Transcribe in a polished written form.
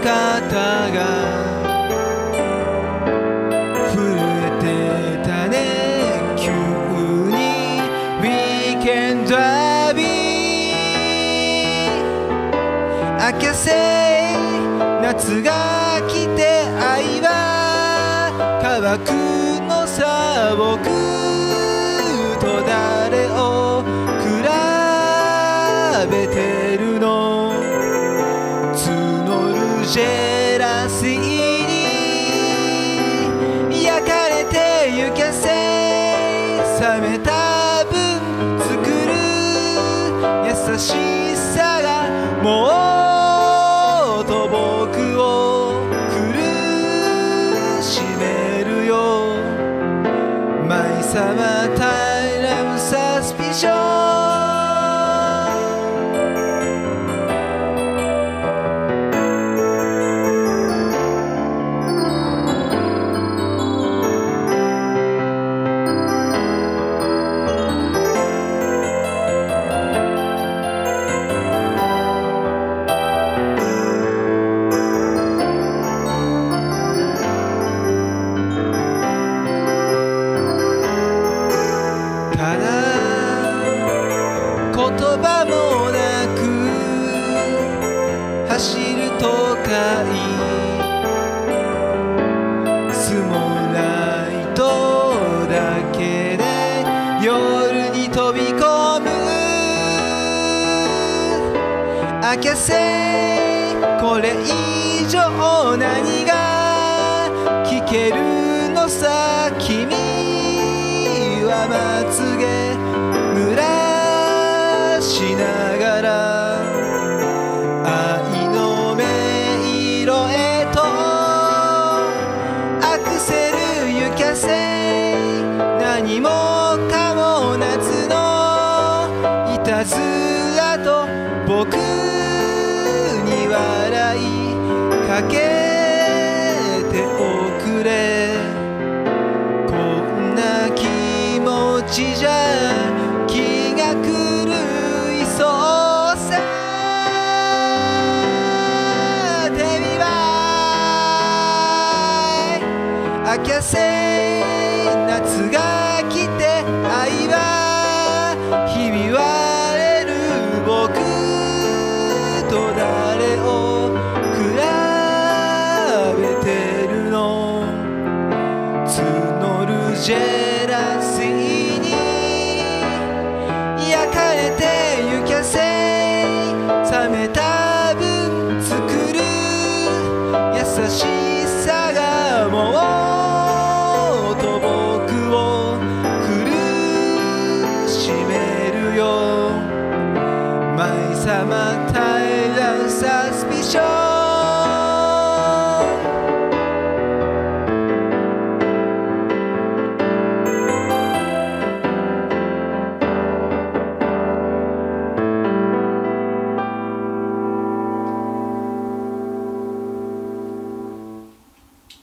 肩が震えてたね急にウィーケンドアビー明けせ夏が来て愛は乾くのさ僕と誰を比べてるの募るジェラシーに焼かれてゆけせ冷めた分作る優しさがもっと僕を苦しめるよ My summertime suspicionただ言葉もなく走る都会スモライトだけで夜に飛び込む明けせこれ以上何が聞けるのさ君まつげ濡らしながら愛の音色へとアクセルゆかせ何もかも夏のいたずらと僕に笑いかけておくれじゃ気が狂いそうさテビバイ明けせ夏が来て愛はひび割れる僕と誰を比べてるの募るジェラシー焼かれてゆけせ冷めた分作る優しさがもっと僕を苦しめるよ My summer